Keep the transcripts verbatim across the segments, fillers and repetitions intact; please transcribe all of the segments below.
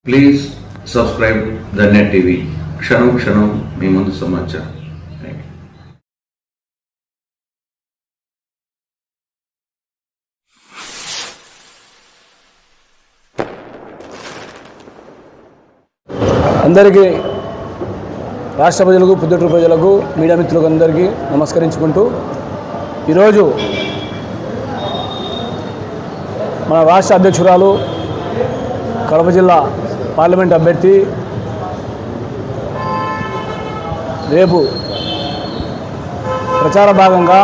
Please subscribe the net TV. క్షణం క్షణం మీ ముందు సమాచారం. అందరికీ రాష్ట్ర ప్రజలకు పుదుటూరు ప్రజలకు మీడియా మిత్రులకు అందరికీ నమస్కరించుకుంటూ ఈరోజు మన రాష్ట్ర అధ్యక్షురాలు కడప జిల్లా పార్లమెంట్ అభ్యర్థి రేపు ప్రచార భాగంగా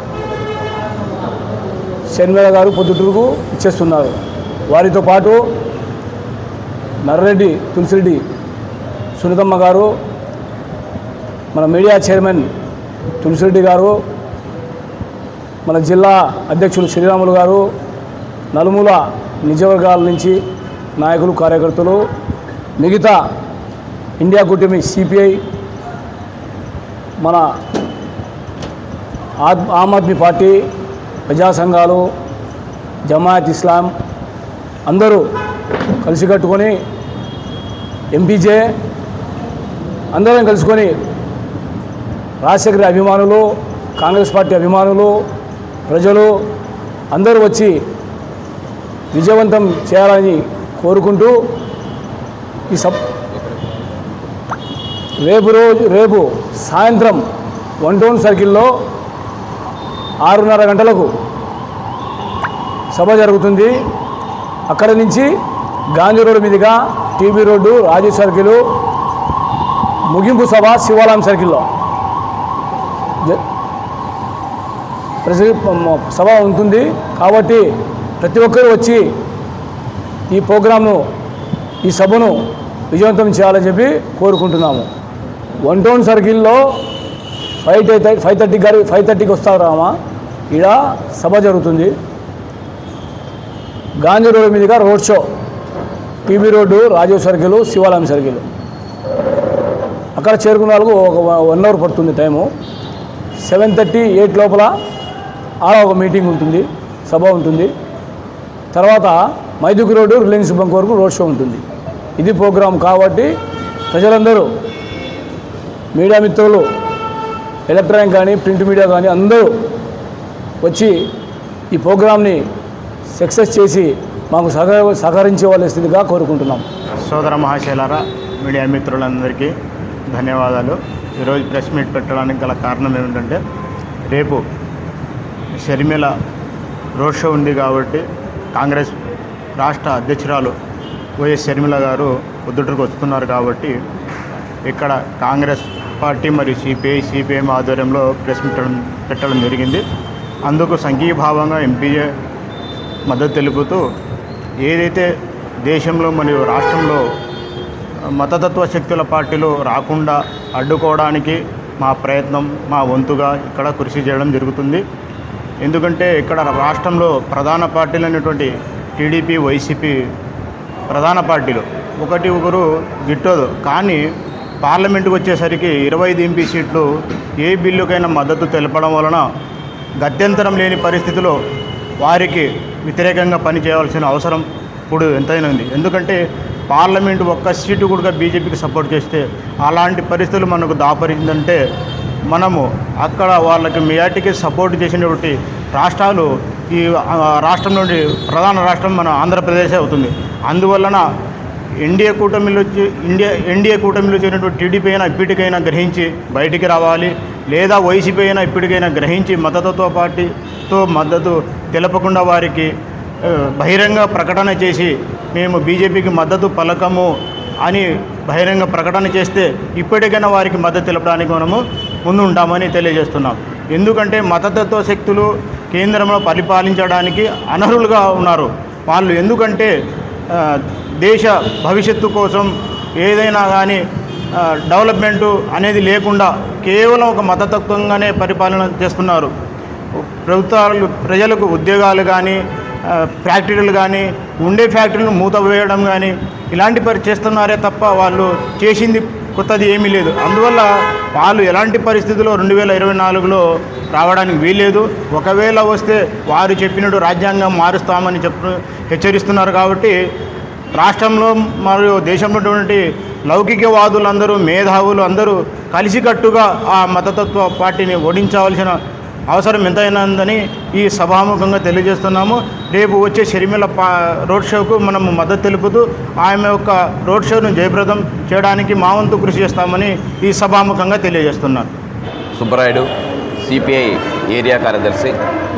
షర్మిల గారు పొద్దుటూరుకు ఇచ్చేస్తున్నారు. వారితో పాటు నర్రెడ్డి తులసిరెడ్డి సునీతమ్మ గారు, మన మీడియా చైర్మన్ తులసిరెడ్డి గారు, మన జిల్లా అధ్యక్షులు శ్రీరాములు గారు, నలుమూల నిజవర్గాల నుంచి నాయకులు కార్యకర్తలు, మిగతా ఇండియా కూటమి సిపిఐ, మన ఆమ్ ఆద్మీ పార్టీ, ప్రజా సంఘాలు, జమాయత్ ఇస్లాం అందరూ కలిసికట్టుకొని ఎంపీజే అందరం కలుసుకొని రాజశేఖర అభిమానులు, కాంగ్రెస్ పార్టీ అభిమానులు, ప్రజలు అందరూ వచ్చి విజయవంతం చేయాలని కోరుకుంటూ ఈ సబ్ రేపు రోజు రేపు సాయంత్రం వన్ టౌన్ సర్కిల్లో ఆరున్నర గంటలకు సభ జరుగుతుంది. అక్కడి నుంచి గాంధీ రోడ్డు మీదుగా టీబీ రోడ్డు, రాజీవ్ సర్కిల్, ముగింపు సభ శివాలయం సర్కిల్లో సభ ఉంటుంది. కాబట్టి ప్రతి ఒక్కరూ వచ్చి ఈ ప్రోగ్రాంను, ఈ సభను విజయవంతం చేయాలని చెప్పి కోరుకుంటున్నాము. వన్ టౌన్ సర్కిల్లో ఫైవ్ ఫైవ్ థర్టీ గారి ఫైవ్ థర్టీకి వస్తారు రామా, ఈడ సభ జరుగుతుంది. గాంధీ రోడ్డు మీదుగా road show, TB road, Rajiv circle, Shivalayam circle. అక్కడ చేరుకున్న వాళ్ళకు ఒక వన్ అవర్ పడుతుంది టైము. సెవెన్ థర్టీ ఎయిట్ లోపల ఆడ ఒక మీటింగ్ ఉంటుంది, సభ ఉంటుంది. తర్వాత మైదుకు రోడ్డు, రిలయన్స్ బంక్ వరకు రోడ్ షో ఉంటుంది. ఇది ప్రోగ్రాం. కాబట్టి ప్రజలందరూ, మీడియా మిత్రులు, ఎలక్ట్రానిక్ కానీ ప్రింట్ మీడియా కానీ అందరూ వచ్చి ఈ ప్రోగ్రాంని సక్సెస్ చేసి మాకు సహకార సహకరించే వాళ్ళ స్థితిగా కోరుకుంటున్నాం. సోదర మహాశైలారా, మీడియా మిత్రులందరికీ ధన్యవాదాలు. ఈరోజు ప్రెస్ మీట్ పెట్టడానికి గల కారణం ఏమిటంటే, రేపు షర్మిల రోడ్ షో ఉంది కాబట్టి కాంగ్రెస్ రాష్ట్ర అధ్యక్షురాలు వైఎస్ షర్మిల గారు పొద్దుటూరుకు వస్తున్నారు. కాబట్టి ఇక్కడ కాంగ్రెస్ పార్టీ మరియు సిపిఐ సిపిఎం ఆధ్వర్యంలో ప్రెస్ మీట్ పెట్టడం జరిగింది. అందుకు సంఘీభావంగా ఎంపీఏ మద్దతు తెలుపుతూ, ఏదైతే దేశంలో మరియు రాష్ట్రంలో మతతత్వ శక్తుల పార్టీలు రాకుండా అడ్డుకోవడానికి మా ప్రయత్నం, మా వంతుగా ఇక్కడ కృషి చేయడం జరుగుతుంది. ఎందుకంటే ఇక్కడ రాష్ట్రంలో ప్రధాన పార్టీలు అనేటువంటి టీడీపీ, వైసీపీ ప్రధాన పార్టీలు ఒకటి ఒకరు గిట్టదు. కానీ పార్లమెంటుకు వచ్చేసరికి ఇరవై ఐదు ఎంపీ సీట్లు ఏ బిల్లుకైనా మద్దతు తెలపడం వలన గత్యంతరం లేని పరిస్థితిలో వారికి వ్యతిరేకంగా పనిచేయవలసిన అవసరం ఇప్పుడు ఎంతైనా ఉంది. ఎందుకంటే పార్లమెంటు ఒక్క సీటు కూడా బీజేపీకి సపోర్ట్ చేస్తే అలాంటి పరిస్థితులు మనకు దాపరిందంటే, మనము అక్కడ వాళ్ళకి మెజార్టీకి సపోర్ట్ చేసినటువంటి రాష్ట్రాలు ఈ రాష్ట్రం నుండి ప్రధాన రాష్ట్రం మన ఆంధ్రప్రదేశ్ అవుతుంది. అందువలన ఎన్డీఏ కూటమిలో ఇండియా ఎన్డీఏ కూటమిలో చేరినటువంటి టీడీపీ అయినా ఇప్పటికైనా గ్రహించి బయటికి రావాలి, లేదా వైసీపీ అయినా ఇప్పటికైనా గ్రహించి మతతత్వ పార్టీతో మద్దతు తెలపకుండా వారికి బహిరంగ ప్రకటన చేసి మేము బీజేపీకి మద్దతు పలకము అని బహిరంగ ప్రకటన చేస్తే ఇప్పటికైనా వారికి మద్దతు తెలపడానికి మనము ముందు ఉంటామని తెలియజేస్తున్నాం. ఎందుకంటే మతతత్వ శక్తులు కేంద్రంలో పరిపాలించడానికి అనర్హులుగా ఉన్నారు వాళ్ళు. ఎందుకంటే దేశ భవిష్యత్తు కోసం ఏదైనా కానీ డెవలప్మెంటు అనేది లేకుండా కేవలం ఒక మతతత్వంగానే పరిపాలన చేస్తున్నారు. ప్రభుత్వాలు ప్రజలకు ఉద్యోగాలు కానీ, ఫ్యాక్టరీలు కానీ, ఉండే ఫ్యాక్టరీలు మూత వేయడం కానీ ఇలాంటి పని చేస్తున్నారే తప్ప వాళ్ళు చేసింది కొత్తది ఏమీ లేదు. అందువల్ల వాళ్ళు ఎలాంటి పరిస్థితుల్లో రెండు వేల ఇరవై నాలుగులో రావడానికి వీల్లేదు. ఒకవేళ వస్తే వారు చెప్పినట్టు రాజ్యాంగం మారుస్తామని చెప్పు హెచ్చరిస్తున్నారు. కాబట్టి రాష్ట్రంలో మరియు దేశంలో ఉన్నటువంటి లౌకికవాదులందరూ మేధావులు అందరూ కలిసికట్టుగా ఆ మతతత్వ పార్టీని ఓడించవలసిన అవసరం ఎంతైనా ఉందని ఈ సభాముఖంగా తెలియజేస్తున్నాము. రేపు వచ్చే షర్మిల పా రోడ్ షోకు మనము మద్దతు తెలుపుతూ ఆమె యొక్క రోడ్ షోను జయప్రదం చేయడానికి మా వంతు కృషి చేస్తామని ఈ సభాముఖంగా తెలియజేస్తున్నాను. సుబ్బరాయుడు, సిపిఐ ఏరియా కార్యదర్శి.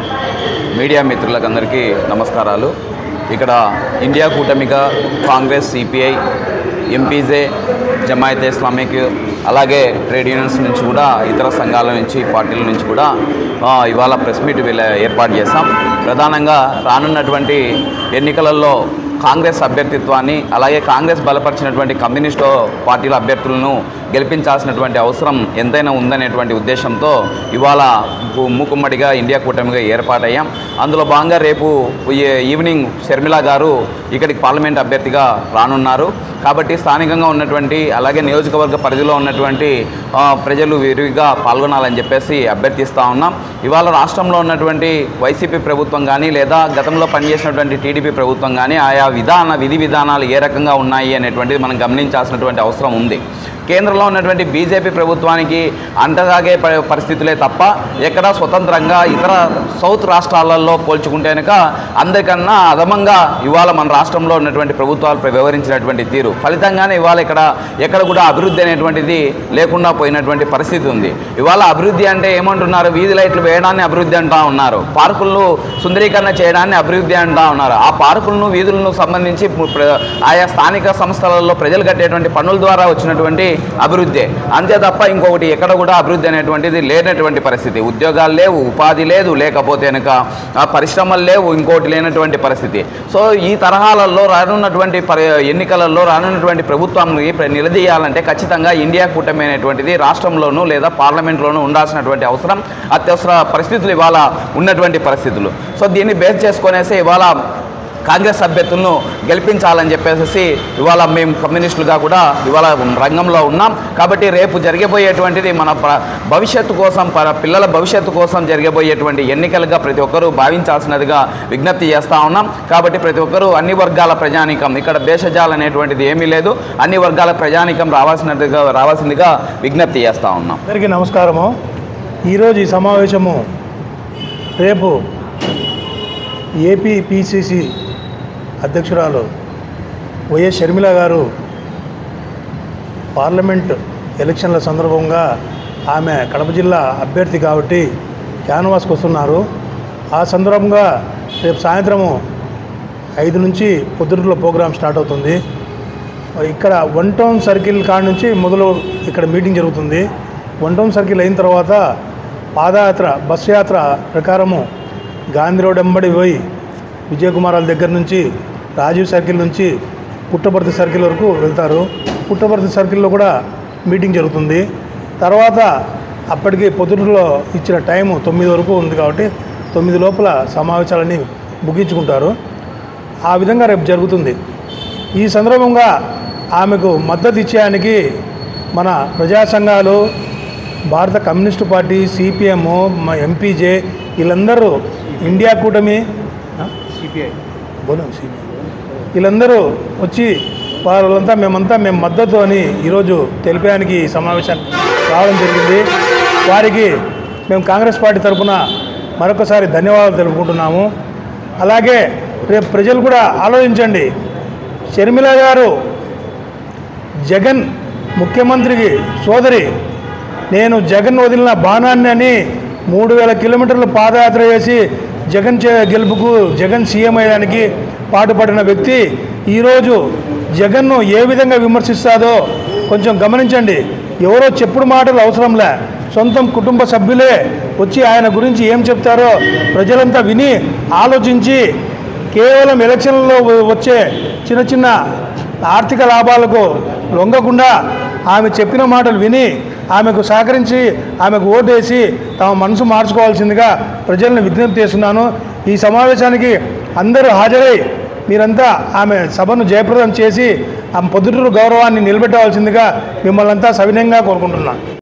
మీడియా మిత్రులకు అందరికీ నమస్కారాలు. ఇక్కడ ఇండియా కూటమిగా కాంగ్రెస్, సిపిఐ, ఎంపీజే, జమాయత్ ఇస్లామిక్, అలాగే ట్రేడ్ యూనియన్స్ నుంచి కూడా ఇతర సంఘాల నుంచి పార్టీల నుంచి కూడా ఇవాళ ప్రెస్ మీట్ ఏర్పాటు చేస్తాం. ప్రధానంగా రానున్నటువంటి ఎన్నికలలో కాంగ్రెస్ అభ్యర్థిత్వాన్ని, అలాగే కాంగ్రెస్ బలపరిచినటువంటి కమ్యూనిస్టు పార్టీల అభ్యర్థులను గెలిపించాల్సినటువంటి అవసరం ఎంతైనా ఉందనేటువంటి ఉద్దేశంతో ఇవాళ మూకుమ్మడిగా ఇండియా కూటమిగా ఏర్పాటయ్యాం. అందులో భాగంగా రేపు ఈవినింగ్ షర్మిల గారు ఇక్కడికి పార్లమెంట్ అభ్యర్థిగా రానున్నారు. కాబట్టి స్థానికంగా ఉన్నటువంటి అలాగే నియోజకవర్గ పరిధిలో ఉన్నటువంటి ప్రజలు విరివిగా పాల్గొనాలని చెప్పేసి అభ్యర్థిస్తూ ఉన్నాం. ఇవాళ రాష్ట్రంలో ఉన్నటువంటి వైసీపీ ప్రభుత్వం కానీ లేదా గతంలో పనిచేసినటువంటి టీడీపీ ప్రభుత్వం కానీ ఆయా విధాన విధి విధానాలు ఏ రకంగా ఉన్నాయి అనేటువంటిది మనం గమనించాల్సినటువంటి అవసరం ఉంది. కేంద్రంలో ఉన్నటువంటి బీజేపీ ప్రభుత్వానికి అంటగాగే పరిస్థితులే తప్ప ఎక్కడా స్వతంత్రంగా ఇతర సౌత్ రాష్ట్రాలలో పోల్చుకుంటే కనుక అందరికన్నా అదమంగా ఇవాళ మన రాష్ట్రంలో ఉన్నటువంటి ప్రభుత్వాలు వ్యవహరించినటువంటి తీరు ఫలితంగానే ఇవాళ ఇక్కడ ఎక్కడ కూడా అభివృద్ధి అనేటువంటిది లేకుండా పోయినటువంటి పరిస్థితి ఉంది. ఇవాళ అభివృద్ధి అంటే ఏమంటున్నారు? వీధి లైట్లు వేయడాన్ని అభివృద్ధి అంటూ ఉన్నారు, పార్కులను సుందరీకరణ చేయడాన్ని అభివృద్ధి అంటూ ఉన్నారు. ఆ పార్కులను వీధులను సంబంధించి ఆయా స్థానిక సంస్థలలో ప్రజలు కట్టేటువంటి పన్నుల ద్వారా వచ్చినటువంటి అభివృద్ధి అంతే తప్ప ఇంకొకటి ఎక్కడ కూడా అభివృద్ధి అనేటువంటిది లేనటువంటి పరిస్థితి. ఉద్యోగాలు లేవు, ఉపాధి లేదు, లేకపోతే కనుక పరిశ్రమలు లేవు, ఇంకోటి లేనటువంటి పరిస్థితి. సో ఈ తరహాలలో రానున్నటువంటి ఎన్నికలలో రానున్నటువంటి ప్రభుత్వాన్ని నిలదీయాలంటే ఖచ్చితంగా ఇండియా కూటమి అనేటువంటిది రాష్ట్రంలోనూ లేదా పార్లమెంట్లోనూ ఉండాల్సినటువంటి అవసరం, అత్యవసర పరిస్థితులు ఇవాళ ఉన్నటువంటి పరిస్థితులు. సో దీన్ని బేస్ చేసుకునేసి ఇవాళ కాంగ్రెస్ అభ్యర్థులను గెలిపించాలని చెప్పేసి ఇవాళ మేము కమ్యూనిస్టులుగా కూడా ఇవాళ రంగంలో ఉన్నాం. కాబట్టి రేపు జరగబోయేటువంటిది మన భవిష్యత్తు కోసం, పిల్లల భవిష్యత్తు కోసం జరగబోయేటువంటి ఎన్నికలుగా ప్రతి ఒక్కరూ భావించాల్సినదిగా విజ్ఞప్తి చేస్తూ ఉన్నాం. కాబట్టి ప్రతి ఒక్కరూ అన్ని వర్గాల ప్రజానీకం, ఇక్కడ భేషజాలు అనేటువంటిది ఏమీ లేదు, అన్ని వర్గాల ప్రజానీకం రావాల్సినదిగా రావాల్సిందిగా విజ్ఞప్తి చేస్తూ ఉన్నాం. అందరికీ నమస్కారము. ఈరోజు ఈ సమావేశము రేపు ఏపీ పిసిసి అధ్యక్షురాలు వైఎస్ షర్మిల గారు పార్లమెంట్ ఎలక్షన్ల సందర్భంగా ఆమె కడప జిల్లా అభ్యర్థి కాబట్టి క్యాన్వాస్కి వస్తున్నారు. ఆ సందర్భంగా రేపు సాయంత్రము ఐదు నుంచి పొద్దుటలో ప్రోగ్రాం స్టార్ట్ అవుతుంది. ఇక్కడ వన్ టౌన్ సర్కిల్ కాడ నుంచి మొదలు ఇక్కడ మీటింగ్ జరుగుతుంది. వన్ టౌన్ సర్కిల్ అయిన తర్వాత పాదయాత్ర, బస్సు యాత్ర ప్రకారము గాంధీ రోడ్ వెంబడి పోయి విజయకుమారాల దగ్గర నుంచి రాజీవ్ సర్కిల్ నుంచి పుట్టపర్తి సర్కిల్ వరకు వెళ్తారు. పుట్టపర్తి సర్కిల్లో కూడా మీటింగ్ జరుగుతుంది. తర్వాత అప్పటికి పొద్దుటలో ఇచ్చిన టైము తొమ్మిది వరకు ఉంది కాబట్టి తొమ్మిది లోపల సమావేశాలన్నీ ముగించుకుంటారు. ఆ విధంగా రేపు జరుగుతుంది. ఈ సందర్భంగా ఆమెకు మద్దతు ఇచ్చేయడానికి మన ప్రజా సంఘాలు, భారత కమ్యూనిస్టు పార్టీ, సిపిఎం, మా ఎంపీజే వీళ్ళందరూ, ఇండియా కూటమి, సిపిఐ బోలో సిపిఐ వీళ్ళందరూ వచ్చి వాళ్ళంతా మేమంతా మేము మద్దతు అని ఈరోజు తెలిపేయడానికి సమావేశానికి రావడం జరిగింది. వారికి మేము కాంగ్రెస్ పార్టీ తరఫున మరొకసారి ధన్యవాదాలు తెలుపుకుంటున్నాము. అలాగే రేపు ప్రజలు కూడా ఆలోచించండి. షర్మిల గారు జగన్ ముఖ్యమంత్రికి సోదరి. నేను జగన్ వదిలిన బాణాన్ని అని మూడు వేల కిలోమీటర్లు పాదయాత్ర చేసి జగన్ గెలుపుకు, జగన్ సీఎం అయ్యడానికి పాటుపడిన వ్యక్తి ఈరోజు జగన్ను ఏ విధంగా విమర్శిస్తాదో కొంచెం గమనించండి. ఎవరో చెప్పుడు మాటలు అవసరంలే, సొంతం కుటుంబ సభ్యులే వచ్చి ఆయన గురించి ఏం చెప్తారో ప్రజలంతా విని ఆలోచించి కేవలం ఎలక్షన్లలో వచ్చే చిన్న చిన్న ఆర్థిక లాభాలకు లొంగకుండా ఆమె చెప్పిన మాటలు విని ఆమెకు సహకరించి ఆమెకు ఓటేసి తమ మనసు మార్చుకోవాల్సిందిగా ప్రజలను విజ్ఞప్తి చేస్తున్నాను. ఈ సమావేశానికి అందరూ హాజరై మీరంతా ఆమె సభను జయప్రదం చేసి ఆమె పొద్దుటూరు గౌరవాన్ని నిలబెట్టవలసిందిగా మిమ్మల్ని అంతా సవినయంగా కోరుకుంటున్నాను.